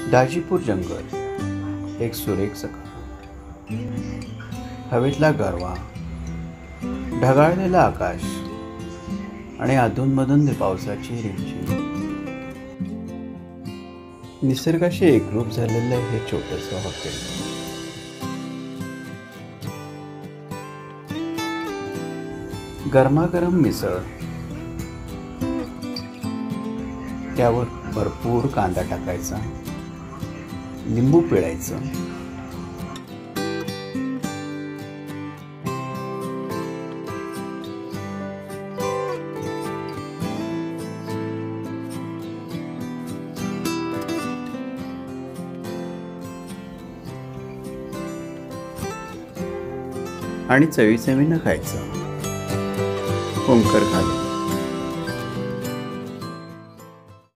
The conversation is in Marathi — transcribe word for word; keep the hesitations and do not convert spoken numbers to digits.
दाजीपूर जंगल, एक सुरेख सकाळ. हवेतला गारवा, ढगाळलेलं आकाश आणि अधूनमधून पावसाची रिमझिम. निसर्गाशी एकरूप झालेलं हे छोटंसं हॉटेल. गरमागरम मिसळ, त्यावर भरपूर कांदा टाकायचा, लिंबू पिळायचं, आणि चवी चवीनं खायचं, ओंकार घालून.